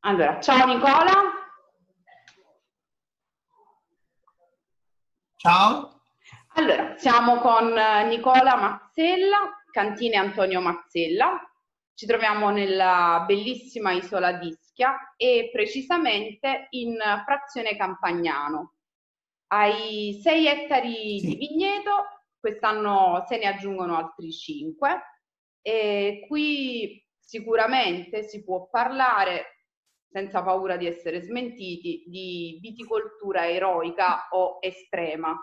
Allora, ciao Nicola. Ciao. Allora, siamo con Nicola Mazzella, Cantine Antonio Mazzella. Ci troviamo nella bellissima isola d'Ischia e precisamente in frazione Campagnano. Ai 6 ettari di Sì. vigneto, quest'anno se ne aggiungono altri 5 e qui sicuramente si può parlare, senza paura di essere smentiti, di viticoltura eroica o estrema.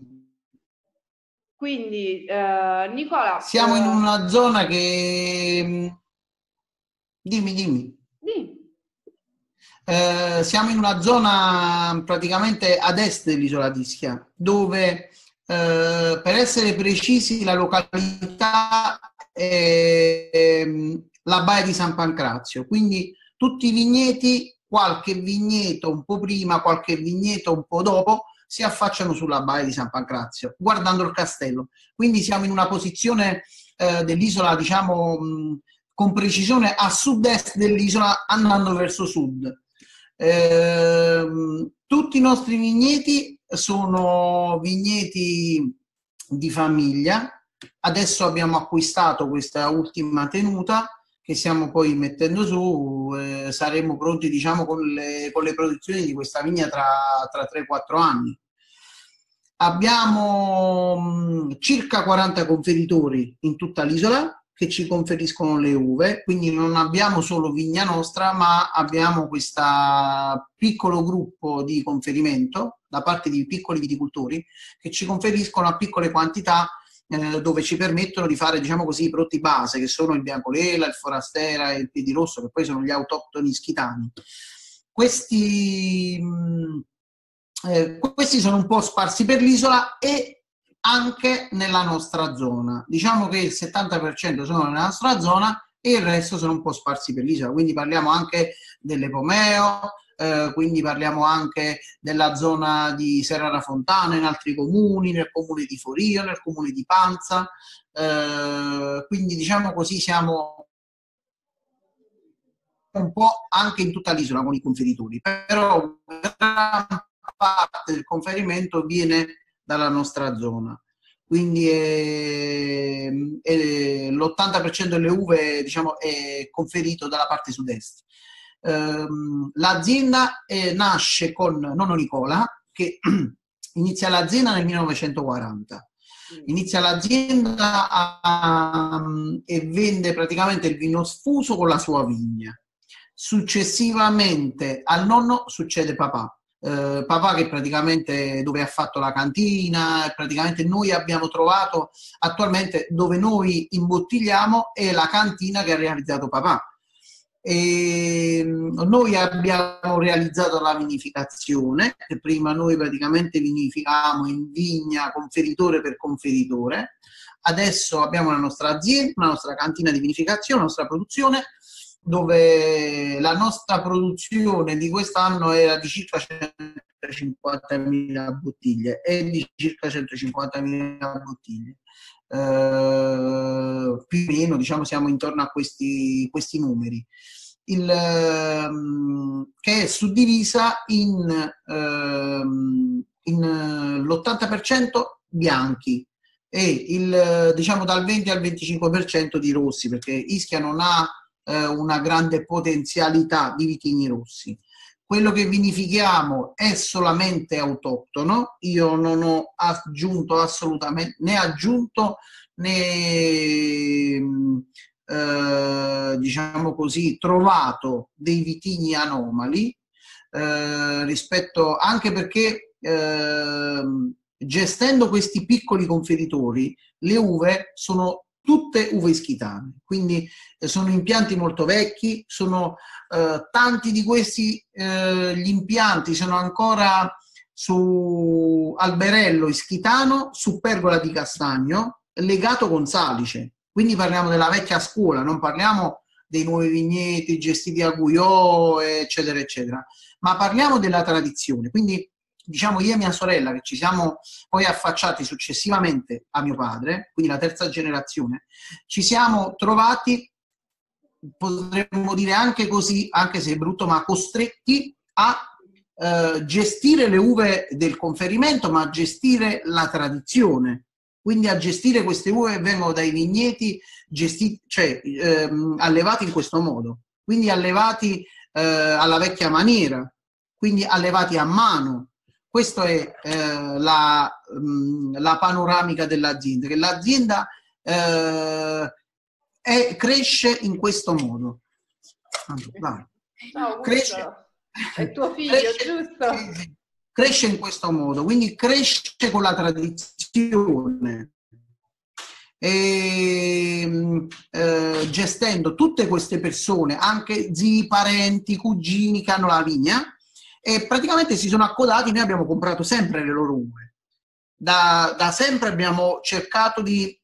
Quindi, Nicola, Siamo in una zona che... Dimmi, dimmi. di- Siamo in una zona praticamente ad est dell'isola di Ischia, dove, per essere precisi, la località è la Baia di San Pancrazio. Quindi tutti i vigneti, qualche vigneto un po' prima, qualche vigneto un po' dopo, si affacciano sulla Baia di San Pancrazio, guardando il castello. Quindi siamo in una posizione dell'isola, diciamo, con precisione a sud-est dell'isola, andando verso sud. Tutti i nostri vigneti sono vigneti di famiglia. Adesso abbiamo acquistato questa ultima tenuta che stiamo poi mettendo su. Saremo pronti, diciamo, con le produzioni di questa vigna tra 3-4 anni. Abbiamo circa 40 conferitori in tutta l'isola che ci conferiscono le uve, quindi non abbiamo solo vigna nostra, ma abbiamo questo piccolo gruppo di conferimento da parte di piccoli viticoltori che ci conferiscono a piccole quantità, dove ci permettono di fare, diciamo così, i prodotti base, che sono il Biancolela, il Forastera e il Piedirosso, che poi sono gli autoctoni ischitani. Questi sono un po' sparsi per l'isola e anche nella nostra zona. Diciamo che il 70% sono nella nostra zona e il resto sono un po' sparsi per l'isola. Quindi parliamo anche dell'Epomeo, quindi parliamo anche della zona di Serrara Fontana, in altri comuni, nel comune di Forio, nel comune di Panza. Quindi diciamo così siamo un po' anche in tutta l'isola con i conferitori, però gran parte del conferimento viene dalla nostra zona. Quindi l'80% delle uve, diciamo, è conferito dalla parte sud-est. L'azienda nasce con nonno Nicola, che inizia l'azienda nel 1940. Inizia l'azienda e vende praticamente il vino sfuso con la sua vigna. Successivamente al nonno succede papà. Papà che praticamente dove ha fatto la cantina, praticamente noi abbiamo trovato attualmente dove noi imbottigliamo è la cantina che ha realizzato papà. E noi abbiamo realizzato la vinificazione, che prima noi praticamente vinificavamo in vigna conferitore per conferitore. Adesso abbiamo la nostra azienda, la nostra cantina di vinificazione, la nostra produzione, dove la nostra produzione di quest'anno era di circa 150.000 bottiglie e di circa 150.000 bottiglie. Più o meno, diciamo, siamo intorno a questi numeri. Che è suddivisa in l'80% bianchi e diciamo dal 20 al 25% di rossi, perché Ischia non ha una grande potenzialità di vitigni rossi. Quello che vinifichiamo è solamente autoctono. Io non ho aggiunto assolutamente né diciamo così, trovato dei vitigni anomali, rispetto anche perché gestendo questi piccoli conferitori le uve sono tutte uve ischitane, quindi sono impianti molto vecchi, sono tanti di questi, gli impianti sono ancora su alberello ischitano, su pergola di castagno, legato con salice. Quindi parliamo della vecchia scuola, non parliamo dei nuovi vigneti gestiti a Guyot, eccetera, eccetera, ma parliamo della tradizione. Quindi diciamo io e mia sorella, che ci siamo poi affacciati successivamente a mio padre, quindi la terza generazione, ci siamo trovati potremmo dire anche così, anche se è brutto, ma costretti a gestire le uve del conferimento, ma a gestire la tradizione, quindi a gestire queste uve che vengono dai vigneti cioè allevati in questo modo, quindi allevati alla vecchia maniera, quindi allevati a mano. Questa è la panoramica dell'azienda, che l'azienda cresce in questo modo. Ciao, Cresce, è tuo figlio, giusto? cresce in questo modo, quindi cresce con la tradizione. Gestendo tutte queste persone, anche zii, parenti, cugini che hanno la vigna, e praticamente si sono accodati. Noi abbiamo comprato sempre le loro uve. Da sempre abbiamo cercato di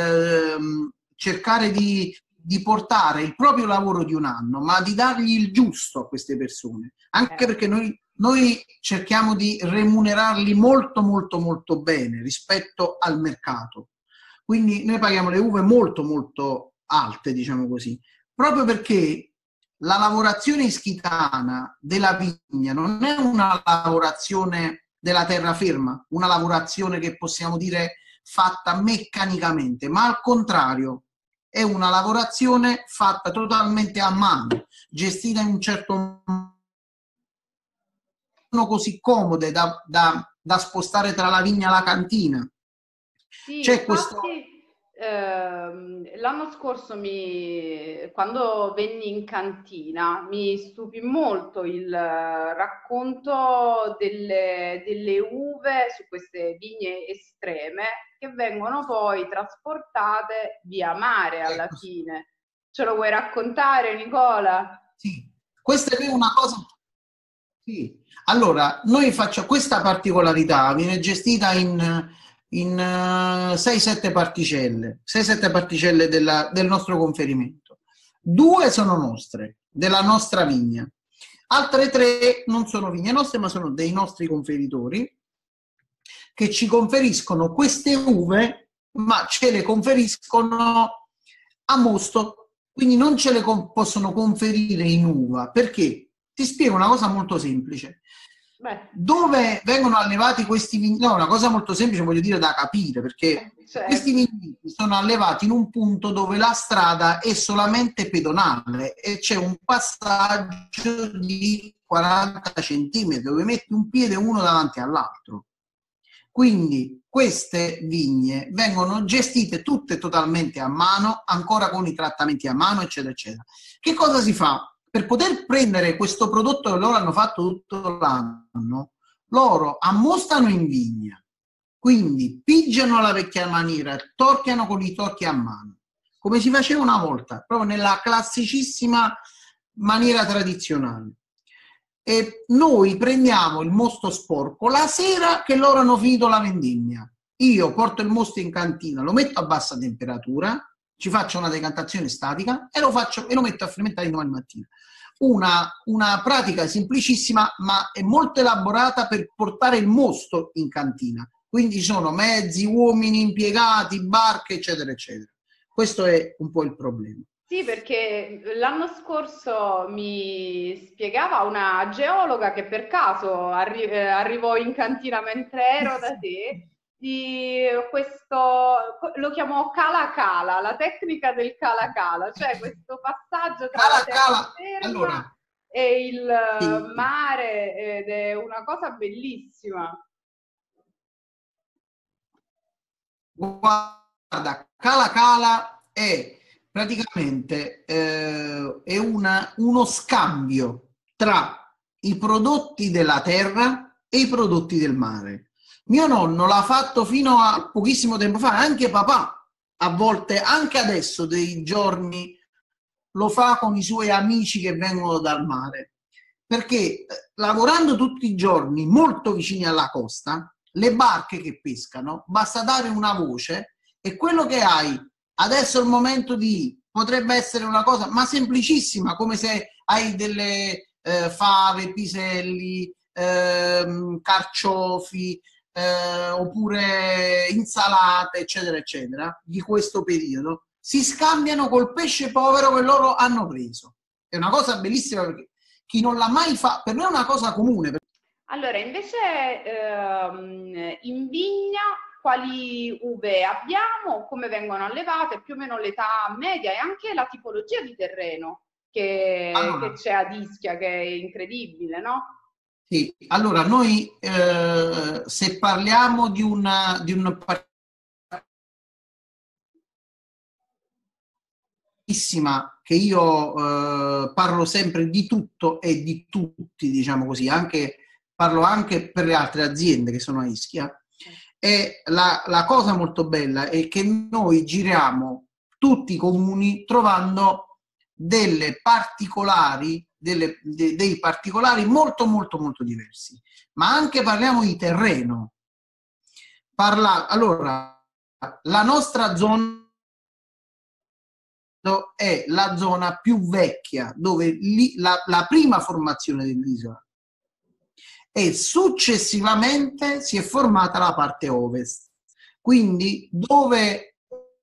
portare il proprio lavoro di un anno, ma di dargli il giusto a queste persone, anche perché noi cerchiamo di remunerarli molto molto molto bene rispetto al mercato. Quindi noi paghiamo le uve molto molto alte, diciamo così, proprio perché la lavorazione ischitana della vigna non è una lavorazione della terraferma, una lavorazione che possiamo dire fatta meccanicamente, ma al contrario è una lavorazione fatta totalmente a mano, gestita in un certo modo, così comode da spostare tra la vigna e la cantina. Sì, C'è infatti, questo... l'anno scorso quando venni in cantina mi stupì molto il racconto delle uve su queste vigne estreme che vengono poi trasportate via mare alla fine. Ce lo vuoi raccontare, Nicola? Sì, questa è una cosa... Sì. Allora, noi facciamo questa particolarità, viene gestita in 6-7 particelle, 6-7 particelle del nostro conferimento. 2 sono nostre, della nostra vigna. Altre 3 non sono vigne nostre, ma sono dei nostri conferitori che ci conferiscono queste uve, ma ce le conferiscono a mosto, quindi non ce le possono conferire in uva. Perché? Ti spiego una cosa molto semplice. Dove vengono allevati questi vigneti? No, una cosa molto semplice, voglio dire, da capire, perché certo. Questi vigneti sono allevati in un punto dove la strada è solamente pedonale e c'è un passaggio di 40 centimetri dove metti un piede uno davanti all'altro. Quindi queste vigne vengono gestite tutte totalmente a mano, ancora con i trattamenti a mano, eccetera, eccetera. Che cosa si fa? Per poter prendere questo prodotto che loro hanno fatto tutto l'anno, loro ammostano in vigna, quindi pigiano alla vecchia maniera, torchiano con i torchi a mano, come si faceva una volta, proprio nella classicissima maniera tradizionale. E noi prendiamo il mosto sporco la sera che loro hanno finito la vendemmia. Io porto il mosto in cantina, lo metto a bassa temperatura, ci faccio una decantazione statica e lo metto a fermentare domani mattina. Una pratica semplicissima, ma è molto elaborata per portare il mosto in cantina. Quindi ci sono mezzi, uomini, impiegati, barche, eccetera, eccetera. Questo è un po' il problema. Sì, perché l'anno scorso mi spiegava una geologa che per caso arrivò in cantina mentre ero da te, di questo, lo chiamo cala cala, la tecnica del cala cala, cioè questo passaggio tra la terraferma allora, e il sì. mare, ed è una cosa bellissima. Guarda, cala cala è praticamente è uno scambio tra i prodotti della terra e i prodotti del mare. Mio nonno l'ha fatto fino a pochissimo tempo fa, anche papà, a volte, anche adesso, dei giorni, lo fa con i suoi amici che vengono dal mare. Perché lavorando tutti i giorni molto vicini alla costa, le barche che pescano, basta dare una voce e quello che hai adesso è il momento di, potrebbe essere una cosa ma semplicissima, come se hai delle fave, piselli, carciofi, oppure insalate, eccetera, eccetera, di questo periodo. si scambiano col pesce povero che loro hanno preso. È una cosa bellissima perché chi non l'ha mai fatto, per me è una cosa comune. Allora, invece in vigna quali uve abbiamo, come vengono allevate, più o meno l'età media e anche la tipologia di terreno che Allora, c'è ad Ischia, che è incredibile, no? sì, allora noi se parliamo di un che io parlo sempre di tutto e di tutti, diciamo così, parlo anche per le altre aziende che sono a Ischia. E la cosa molto bella è che noi giriamo tutti i comuni trovando dei particolari molto molto molto diversi, ma anche parliamo di terreno. Allora, la nostra zona è la zona più vecchia, dove la prima formazione dell'isola, e successivamente si è formata la parte ovest. Quindi dove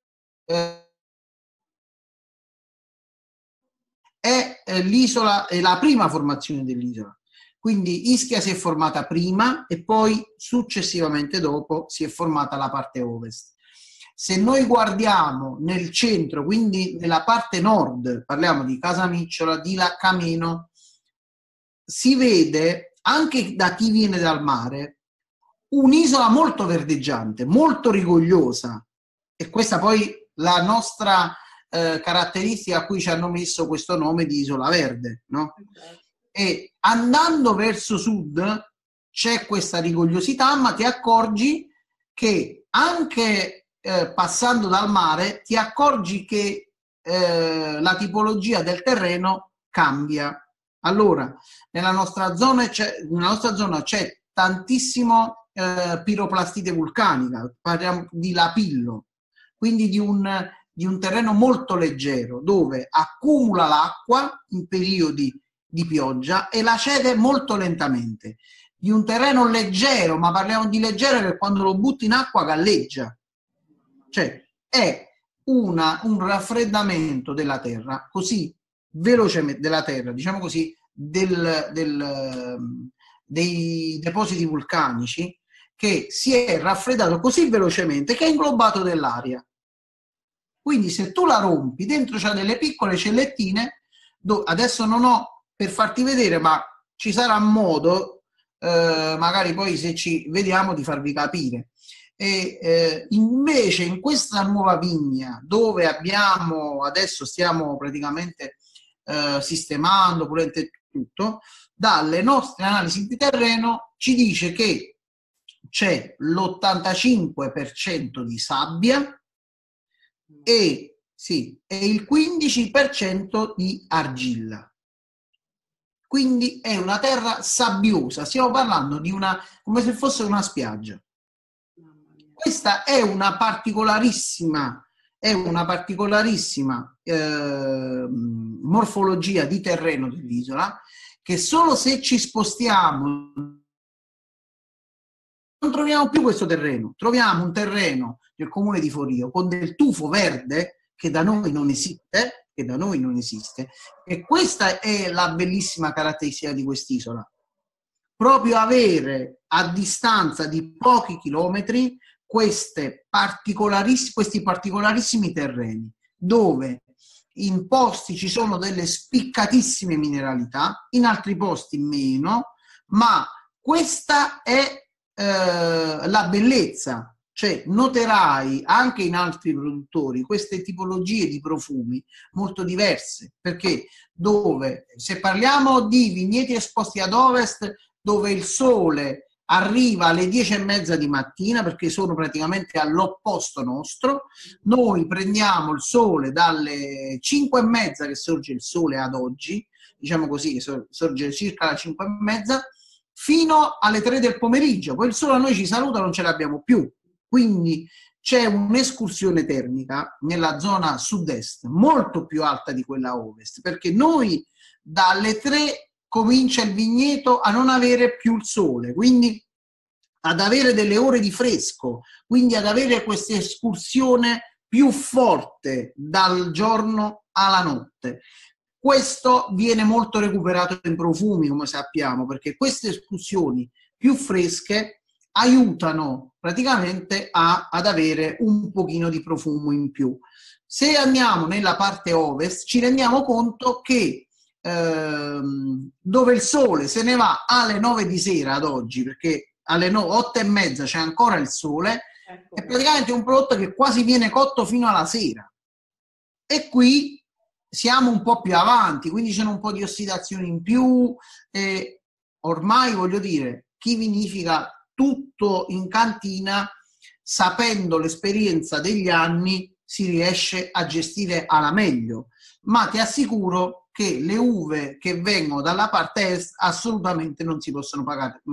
è l'isola, è la prima formazione dell'isola. Quindi Ischia si è formata prima e poi successivamente dopo si è formata la parte ovest. Se noi guardiamo nel centro, quindi nella parte nord, parliamo di Casamicciola, di Laccameno, si vede anche da chi viene dal mare un'isola molto verdeggiante, molto rigogliosa, e questa poi la nostra caratteristica a cui ci hanno messo questo nome di Isola Verde, no? E andando verso sud c'è questa rigogliosità, ma ti accorgi che anche passando dal mare ti accorgi che la tipologia del terreno cambia. Allora, nella nostra zona c'è tantissimo piroplastite vulcanica, parliamo di lapillo, quindi di un terreno molto leggero dove accumula l'acqua in periodi di pioggia e la cede molto lentamente. Di un terreno leggero, ma parliamo di leggero che quando lo butti in acqua galleggia. Cioè è un raffreddamento della terra così velocemente, della terra, diciamo così, dei depositi vulcanici, che si è raffreddato così velocemente che è inglobato dell'aria. Quindi se tu la rompi, dentro c'ha delle piccole cellettine, adesso non ho per farti vedere, ma ci sarà modo, magari poi se ci vediamo, di farvi capire. E invece in questa nuova vigna, dove adesso stiamo praticamente sistemando, pulendo tutto, dalle nostre analisi di terreno ci dice che c'è l'85% di sabbia e il 15% di argilla. Quindi è una terra sabbiosa, stiamo parlando di come se fosse una spiaggia. Questa è una particolarissima morfologia di terreno dell'isola, che solo se ci spostiamo non troviamo più questo terreno, troviamo un terreno del comune di Forio con del tufo verde che da noi non esiste, e questa è la bellissima caratteristica di quest'isola. Proprio avere a distanza di pochi chilometri questi particolarissimi terreni, dove in posti ci sono delle spiccatissime mineralità, in altri posti meno, ma questa è la bellezza. Cioè noterai anche in altri produttori queste tipologie di profumi molto diverse, perché se parliamo di vigneti esposti ad ovest, dove il sole arriva alle 10:30 di mattina, perché sono praticamente all'opposto nostro, noi prendiamo il sole dalle 5:30 che sorge il sole ad oggi, diciamo così, che sorge circa alle 5:30, fino alle 3 del pomeriggio, poi il sole a noi ci saluta, non ce l'abbiamo più. Quindi c'è un'escursione termica nella zona sud-est molto più alta di quella ovest, perché noi dalle 3 comincia il vigneto a non avere più il sole, quindi ad avere delle ore di fresco, quindi ad avere questa escursione più forte dal giorno alla notte. Questo viene molto recuperato in profumi, come sappiamo, perché queste esclusioni più fresche aiutano praticamente ad avere un pochino di profumo in più. Se andiamo nella parte ovest ci rendiamo conto che dove il sole se ne va alle 9 di sera ad oggi, perché alle 8:30 c'è ancora il sole, è praticamente un prodotto che quasi viene cotto fino alla sera. E qui siamo un po' più avanti, quindi c'è un po' di ossidazione in più. E ormai, voglio dire, chi vinifica tutto in cantina, sapendo l'esperienza degli anni, si riesce a gestire alla meglio. Ma ti assicuro che le uve che vengono dalla parte est assolutamente non si possono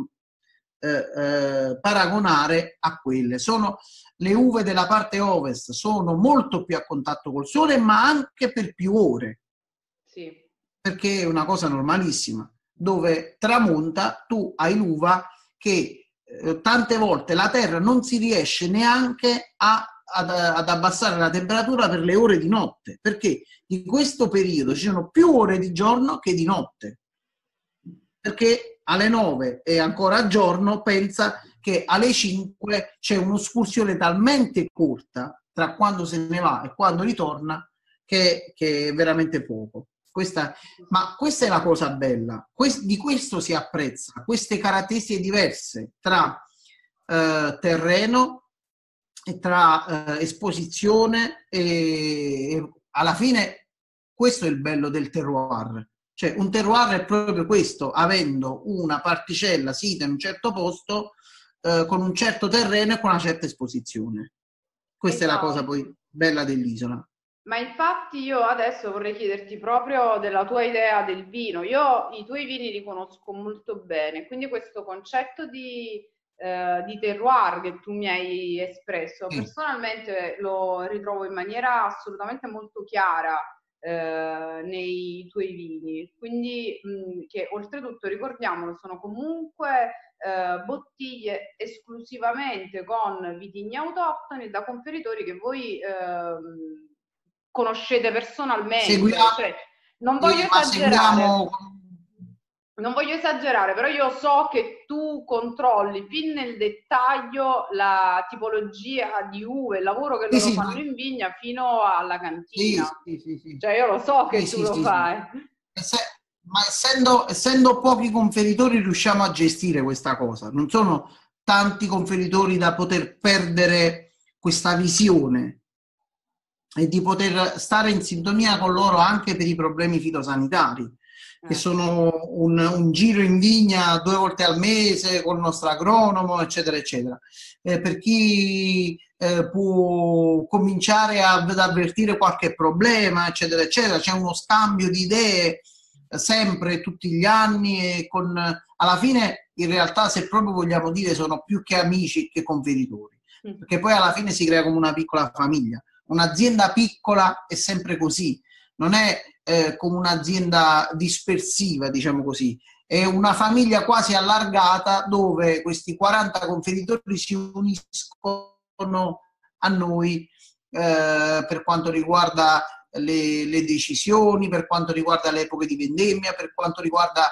paragonare a quelle. Le uve della parte ovest sono molto più a contatto col sole, ma anche per più ore. Sì. Perché è una cosa normalissima. Dove tramonta, tu hai l'uva che tante volte la terra non si riesce neanche ad abbassare la temperatura per le ore di notte, perché in questo periodo ci sono più ore di giorno che di notte, perché alle 9 è ancora giorno, pensa che alle 5 c'è un'escursione talmente corta tra quando se ne va e quando ritorna che è veramente poco. Ma questa è la cosa bella, di questo si apprezza, queste caratteristiche diverse tra terreno e tra esposizione, e alla fine questo è il bello del terroir. Cioè un terroir è proprio questo, avendo una particella sita in un certo posto, con un certo terreno e con una certa esposizione. Questa è la cosa poi bella dell'isola. Ma infatti io adesso vorrei chiederti proprio della tua idea del vino. Io i tuoi vini li conosco molto bene, quindi questo concetto di terroir che tu mi hai espresso, personalmente lo ritrovo in maniera assolutamente molto chiara nei tuoi vini. Quindi che oltretutto, ricordiamolo, sono comunque bottiglie esclusivamente con vitigni autoctoni da conferitori che voi conoscete personalmente. Cioè, non voglio esagerare. Non voglio esagerare, però io so che tu controlli fin nel dettaglio la tipologia di uve, il lavoro che loro fanno in vigna fino alla cantina. Sì. Cioè io lo so che tu lo fai. Ma essendo pochi conferitori riusciamo a gestire questa cosa. Non sono tanti conferitori da poter perdere questa visione e di poter stare in sintonia con loro anche per i problemi fitosanitari, che sono un giro in vigna 2 volte al mese con il nostro agronomo, eccetera, eccetera. Per chi può cominciare ad avvertire qualche problema, eccetera, eccetera, c'è uno scambio di idee sempre, tutti gli anni, e alla fine, in realtà, se proprio vogliamo dire, sono più che amici che conferitori, perché poi alla fine si crea come una piccola famiglia. Un'azienda piccola è sempre così, non è come un'azienda dispersiva, diciamo così, è una famiglia quasi allargata dove questi 40 conferitori si uniscono a noi per quanto riguarda le decisioni, per quanto riguarda le epoche di vendemmia, per quanto riguarda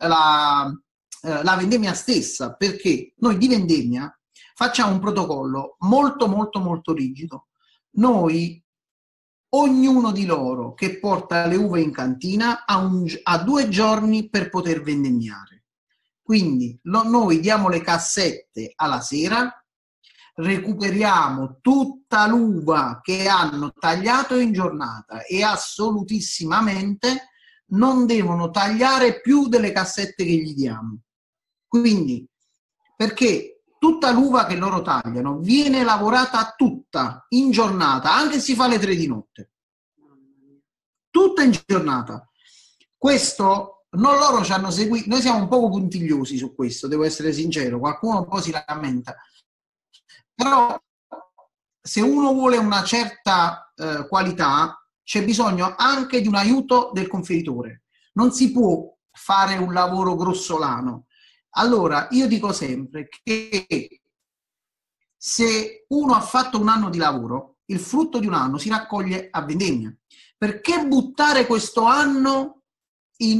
la vendemmia stessa, perché noi di vendemmia facciamo un protocollo molto molto molto rigido. Noi, ognuno di loro che porta le uve in cantina ha 2 giorni per poter vendemmiare. Quindi noi diamo le cassette alla sera, recuperiamo tutta l'uva che hanno tagliato in giornata e assolutissimamente non devono tagliare più delle cassette che gli diamo. Quindi, perché tutta l'uva che loro tagliano viene lavorata tutta in giornata, anche se si fa le 3 di notte. Tutta in giornata. Questo non loro ci hanno seguito, noi siamo un poco puntigliosi su questo, devo essere sincero, qualcuno un po' si lamenta. Però se uno vuole una certa qualità, c'è bisogno anche di un aiuto del conferitore. Non si può fare un lavoro grossolano. Allora, io dico sempre che se uno ha fatto un anno di lavoro, il frutto di un anno si raccoglie a vendemmia. Perché buttare questo anno in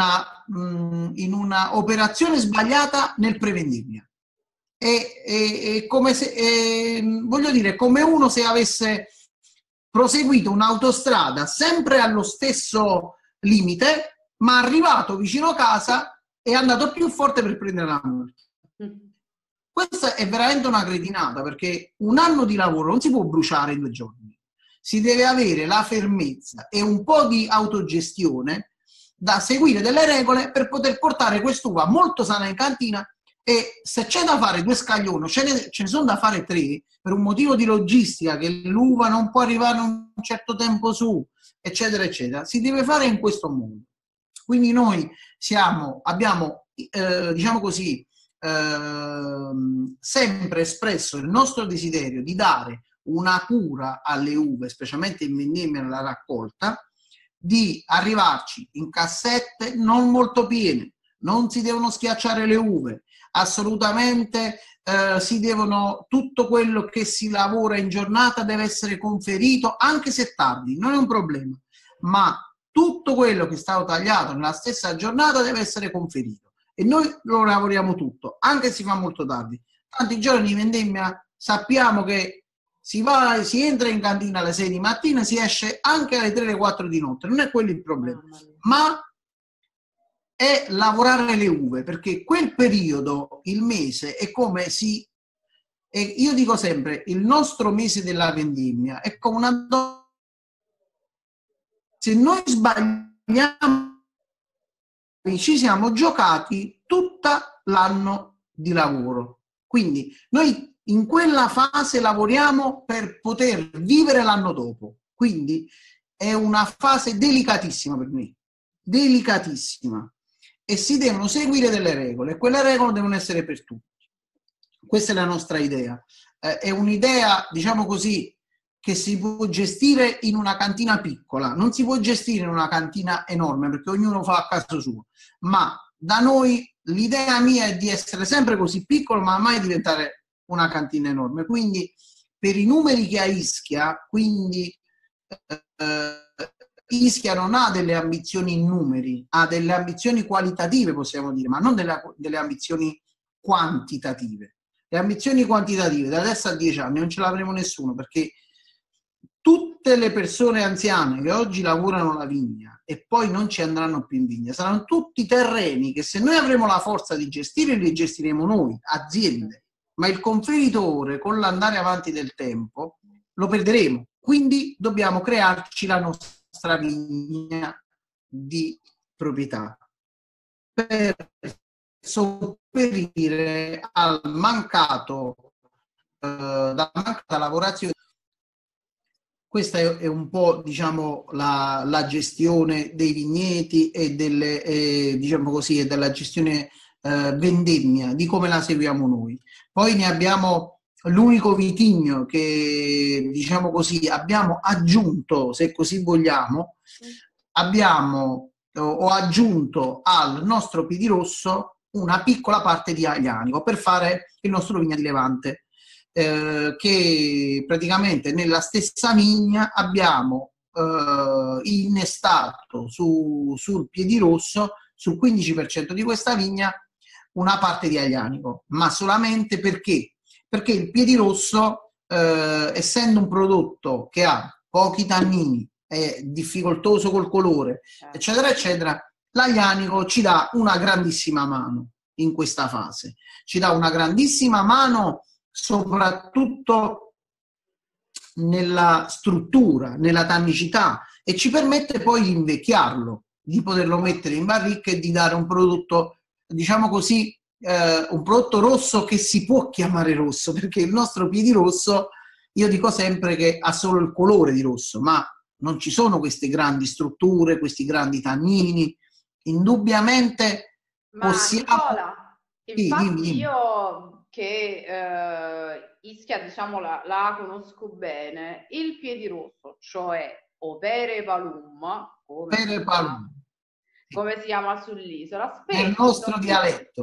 una operazione sbagliata nel prevendemmia? È come se, voglio dire, come uno se avesse proseguito un'autostrada sempre allo stesso limite, ma arrivato vicino a casa è andato più forte per prendere la multa. Questa è veramente una cretinata, perché un anno di lavoro non si può bruciare in 2 giorni. Si deve avere la fermezza e un po' di autogestione da seguire delle regole per poter portare quest'uva molto sana in cantina. E se c'è da fare 2 scaglioni, ce ne sono da fare 3 per un motivo di logistica, che l'uva non può arrivare un certo tempo su, eccetera, eccetera, si deve fare in questo modo. Quindi noi abbiamo, diciamo così, sempre espresso il nostro desiderio di dare una cura alle uve, specialmente in vendemmia nella raccolta, di arrivarci in cassette non molto piene, non si devono schiacciare le uve, assolutamente tutto quello che si lavora in giornata deve essere conferito, anche se tardi, non è un problema, ma tutto quello che è stato tagliato nella stessa giornata deve essere conferito, e noi lo lavoriamo tutto, anche se si fa molto tardi. Tanti giorni di vendemmia sappiamo che si entra in cantina alle 6 di mattina, si esce anche alle 3 o 4 di notte, non è quello il problema, ma è lavorare le uve, perché quel periodo, il mese, è come e io dico sempre, il nostro mese della vendemmia è come una donna. Se noi sbagliamo, ci siamo giocati tutto l'anno di lavoro. Quindi noi in quella fase lavoriamo per poter vivere l'anno dopo. Quindi è una fase delicatissima per me, delicatissima. E si devono seguire delle regole, e quelle regole devono essere per tutti. Questa è la nostra idea. È un'idea, diciamo così, che si può gestire in una cantina piccola, non si può gestire in una cantina enorme, perché ognuno fa a caso suo, ma da noi l'idea mia è di essere sempre così piccolo, ma mai diventare una cantina enorme. Quindi per i numeri che ha Ischia, quindi Ischia non ha delle ambizioni in numeri, ha delle ambizioni qualitative, possiamo dire, ma non delle ambizioni quantitative. Le ambizioni quantitative da adesso a 10 anni non ce l'avremo nessuno, perché tutte le persone anziane che oggi lavorano la vigna e poi non ci andranno più in vigna saranno tutti terreni che, se noi avremo la forza di gestire, li gestiremo noi, aziende, ma il conferitore, con l'andare avanti del tempo, lo perderemo. Quindi dobbiamo crearci la nostra vigna di proprietà per sopperire al dalla mancata lavorazione. Questa è un po', diciamo, la gestione dei vigneti e diciamo così, e della gestione vendemmia, di come la seguiamo noi. Poi ne abbiamo l'unico vitigno che, diciamo così, abbiamo aggiunto, se così vogliamo, ho aggiunto al nostro Piedirosso una piccola parte di Aglianico per fare il nostro vigna di Levante. Che praticamente nella stessa vigna abbiamo innestato sul Piedirosso, sul 15% di questa vigna, una parte di Aglianico, ma solamente perché il Piedirosso, essendo un prodotto che ha pochi tannini, è difficoltoso col colore, eccetera, eccetera, l'Aglianico ci dà una grandissima mano in questa fase. Ci dà una grandissima mano soprattutto nella struttura, nella tannicità, e ci permette poi di invecchiarlo, di poterlo mettere in barrica e di dare un prodotto, diciamo così, un prodotto rosso che si può chiamare rosso, perché il nostro Piedirosso, io dico sempre che ha solo il colore di rosso, ma non ci sono queste grandi strutture, questi grandi tannini. Indubbiamente possiamo... Nicola, infatti dimmi. io che Ischia, diciamo, la conosco bene, il Piedirosso, cioè Opere Palum, come si chiama sull'isola, è il spesso nostro dialetto.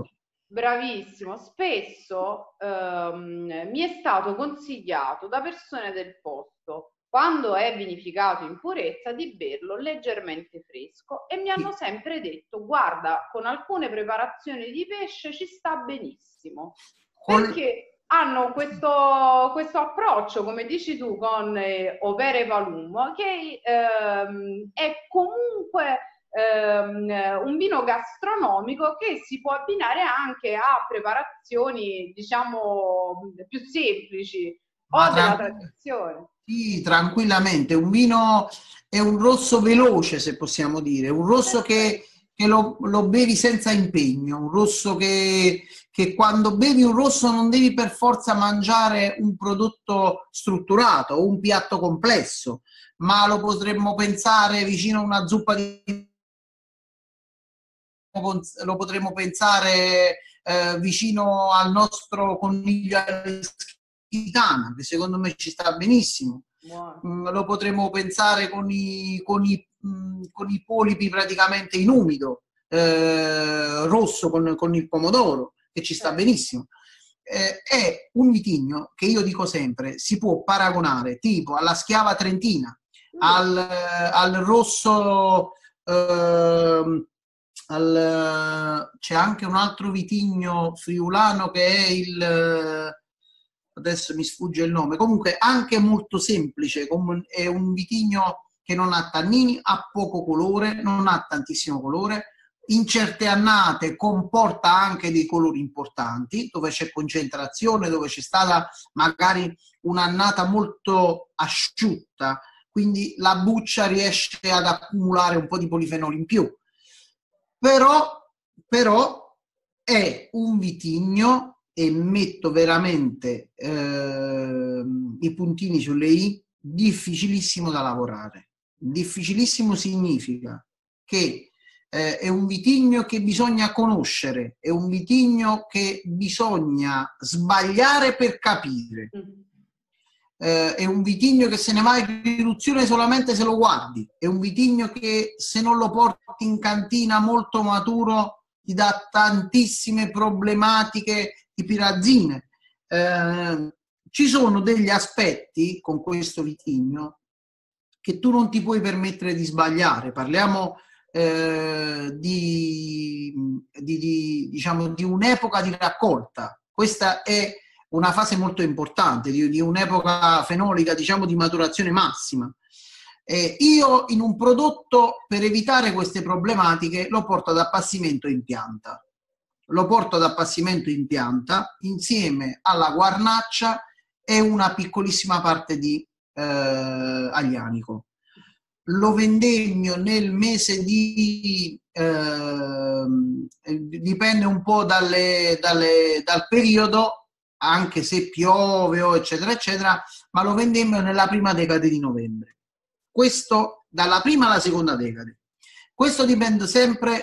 bravissimo. Spesso mi è stato consigliato da persone del posto, quando è vinificato in purezza, di berlo leggermente fresco e mi hanno Sì. sempre detto: guarda, con alcune preparazioni di pesce ci sta benissimo, Col- perché hanno questo approccio, come dici tu, con Opere Valum, che è comunque un vino gastronomico che si può abbinare anche a preparazioni, diciamo, più semplici ma o della tradizione. sì, tranquillamente. Un vino è un rosso veloce, se possiamo dire, un rosso Perfetto. che lo bevi senza impegno, un rosso che quando bevi un rosso non devi per forza mangiare un prodotto strutturato o un piatto complesso, ma lo potremmo pensare vicino a una zuppa di lo potremmo pensare vicino al nostro coniglio all'Ischitana, che secondo me ci sta benissimo. Buono. Lo potremmo pensare con i polipi praticamente in umido, rosso con il pomodoro, che ci sta Certo. benissimo. È un vitigno che io dico sempre si può paragonare tipo alla schiava trentina, al rosso ehm, c'è anche un altro vitigno friulano che è adesso mi sfugge il nome, comunque anche molto semplice, è un vitigno che non ha tannini, ha poco colore, non ha tantissimo colore, in certe annate comporta anche dei colori importanti, dove c'è concentrazione, dove c'è stata magari un'annata molto asciutta, quindi la buccia riesce ad accumulare un po' di polifenoli in più. Però, però è un vitigno, e metto veramente i puntini sulle i, difficilissimo da lavorare. Difficilissimo significa che è un vitigno che bisogna conoscere, è un vitigno che bisogna sbagliare per capire. Mm. È un vitigno che se ne va in riduzione solamente se lo guardi, è un vitigno che se non lo porti in cantina molto maturo ti dà tantissime problematiche di pirazzine. Ci sono degli aspetti con questo vitigno che tu non ti puoi permettere di sbagliare. Parliamo diciamo, di un'epoca di raccolta. Questa è una fase molto importante, di un'epoca fenolica, diciamo, di maturazione massima. Io in un prodotto, per evitare queste problematiche, lo porto ad appassimento in pianta. Lo porto ad appassimento in pianta insieme alla guarnaccia e una piccolissima parte di aglianico. Lo vendemmio nel mese dipende un po' dal periodo, anche se piove o eccetera eccetera, ma lo vendemmio nella prima decade di novembre. Questo dalla prima alla seconda decade. Questo dipende sempre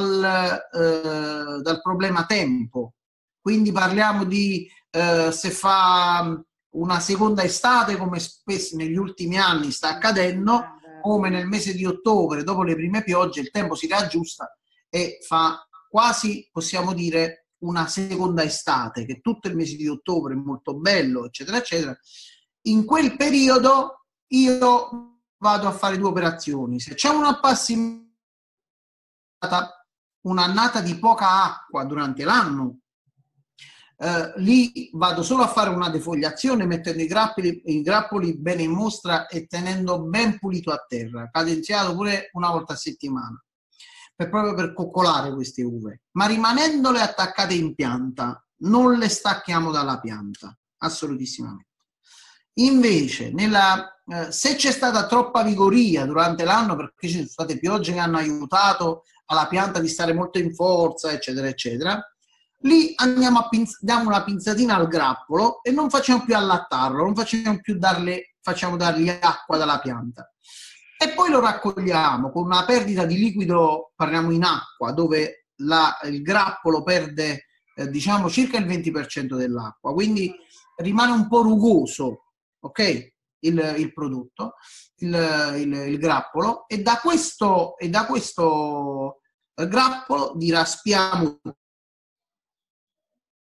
dal problema tempo, quindi parliamo di se fa una seconda estate, come spesso negli ultimi anni sta accadendo, come nel mese di ottobre, dopo le prime piogge, il tempo si riaggiusta e fa quasi, possiamo dire, una seconda estate, che tutto il mese di ottobre è molto bello, eccetera, eccetera. In quel periodo io vado a fare due operazioni. Se c'è un'annata di poca acqua durante l'anno, lì vado solo a fare una defogliazione mettendo i grappoli bene in mostra e tenendo ben pulito a terra, cadenziato pure una volta a settimana, proprio per coccolare queste uve, ma rimanendole attaccate in pianta, non le stacchiamo dalla pianta, assolutissimamente. Invece, se c'è stata troppa vigoria durante l'anno, perché ci sono state piogge che hanno aiutato alla pianta di stare molto in forza, eccetera, eccetera, lì andiamo diamo una pinzatina al grappolo e non facciamo più allattarlo, non facciamo più facciamo dargli acqua dalla pianta. E poi lo raccogliamo con una perdita di liquido, parliamo in acqua, dove il grappolo perde diciamo circa il 20% dell'acqua, quindi rimane un po' rugoso, ok? Il prodotto, il grappolo, e da questo grappolo diraspiamo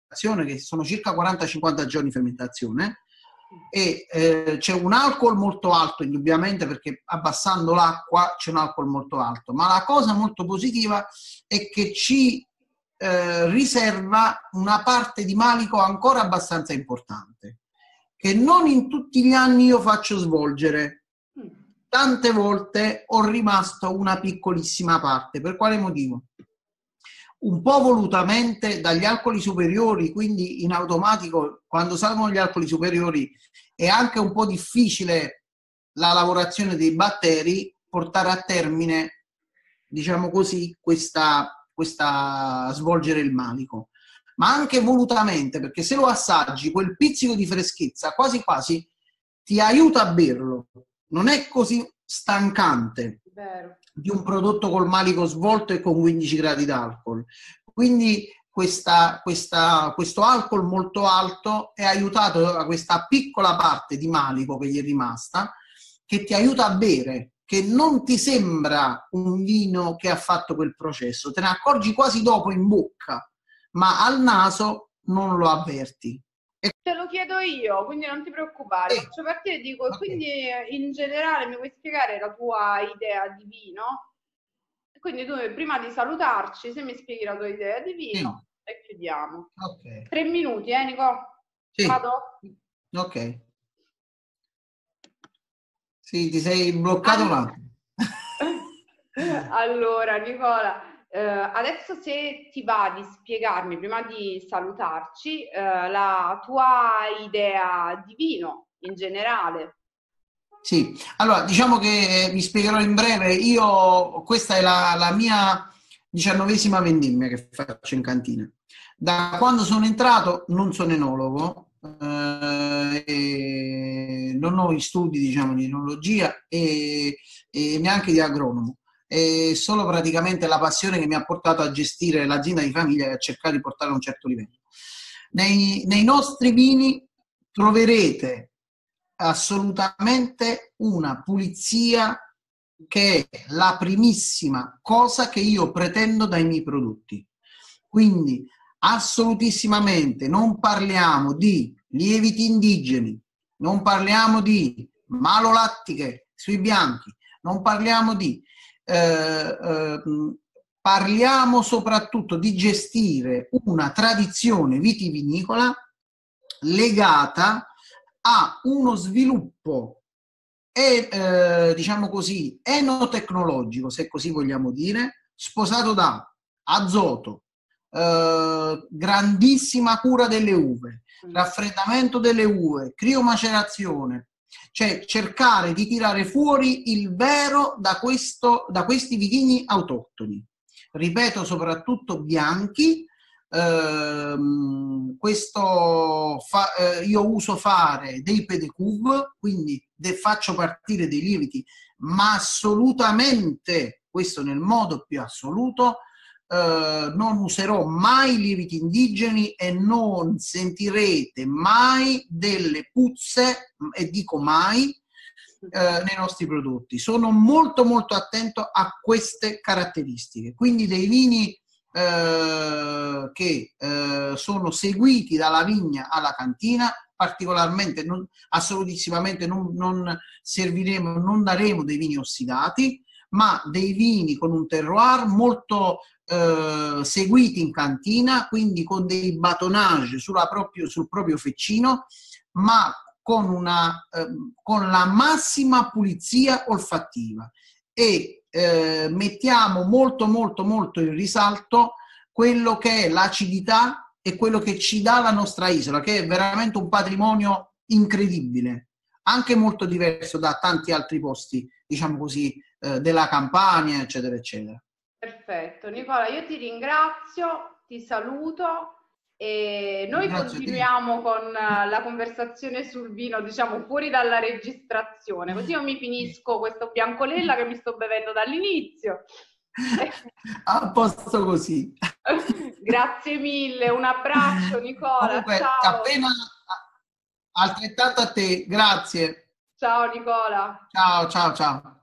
fermentazione, che sono circa 40-50 giorni di fermentazione, e c'è un alcol molto alto, indubbiamente, perché abbassando l'acqua c'è un alcol molto alto, ma la cosa molto positiva è che ci riserva una parte di malico ancora abbastanza importante, che non in tutti gli anni io faccio svolgere. Tante volte ho rimasto una piccolissima parte. Per quale motivo? Un po' volutamente dagli alcoli superiori, quindi in automatico, quando salgono gli alcoli superiori è anche un po' difficile la lavorazione dei batteri, portare a termine, diciamo così, questa svolgere il malico. Ma anche volutamente, perché se lo assaggi, quel pizzico di freschezza quasi quasi ti aiuta a berlo. Non è così stancante di un prodotto col malico svolto e con 15 gradi d'alcol. Quindi questo alcol molto alto è aiutato da questa piccola parte di malico che gli è rimasta, che ti aiuta a bere, che non ti sembra un vino che ha fatto quel processo, te ne accorgi quasi dopo in bocca, ma al naso non lo avverti. Te lo chiedo io, quindi non ti preoccupare, faccio partire e dico, okay. Quindi in generale mi puoi spiegare la tua idea di vino? Quindi tu prima di salutarci, se mi spieghi la tua idea di vino, sì. E chiudiamo. Okay. 3 minuti, Nico? Sì. Vado? Ok. Sì, ti sei bloccato un attimo. Allora, Nicola, adesso se ti va di spiegarmi, prima di salutarci, la tua idea di vino in generale. Sì, allora diciamo che vi spiegherò in breve. Questa è la mia 19ª vendemmia che faccio in cantina. Da quando sono entrato non sono enologo, e non ho gli studi, diciamo, di enologia e neanche di agronomo. È solo praticamente la passione che mi ha portato a gestire l'azienda di famiglia e a cercare di portare a un certo livello. Nei nostri vini troverete assolutamente una pulizia che è la primissima cosa che io pretendo dai miei prodotti. Quindi assolutissimamente non parliamo di lieviti indigeni, non parliamo di malolattiche sui bianchi, non parliamo di parliamo soprattutto di gestire una tradizione vitivinicola legata a uno sviluppo diciamo così enotecnologico, se così vogliamo dire, sposato da azoto, grandissima cura delle uve, raffreddamento delle uve, criomacerazione, cioè cercare di tirare fuori il vero da questi vitigni autoctoni, ripeto, soprattutto bianchi. Io uso fare dei Pédécouve, quindi faccio partire dei lieviti, ma assolutamente, questo nel modo più assoluto, non userò mai lieviti indigeni e non sentirete mai delle puzze, e dico mai, nei nostri prodotti. Sono molto molto attento a queste caratteristiche, quindi dei vini che sono seguiti dalla vigna alla cantina, particolarmente, assolutissimamente non serviremo, non daremo dei vini ossidati, ma dei vini con un terroir molto seguiti in cantina, quindi con dei batonnage sul proprio feccino, ma con la massima pulizia olfattiva. E mettiamo molto molto molto in risalto quello che è l'acidità e quello che ci dà la nostra isola, che è veramente un patrimonio incredibile, anche molto diverso da tanti altri posti, diciamo così, della Campania, eccetera, eccetera. Perfetto, Nicola, io ti ringrazio, ti saluto e noi continuiamo con la conversazione sul vino, diciamo, fuori dalla registrazione, così io mi finisco questo Biancolella che mi sto bevendo dall'inizio. A posto così. Grazie mille, un abbraccio Nicola. Comunque, ciao. Appena altrettanto a te, grazie. Ciao Nicola. Ciao, ciao, ciao.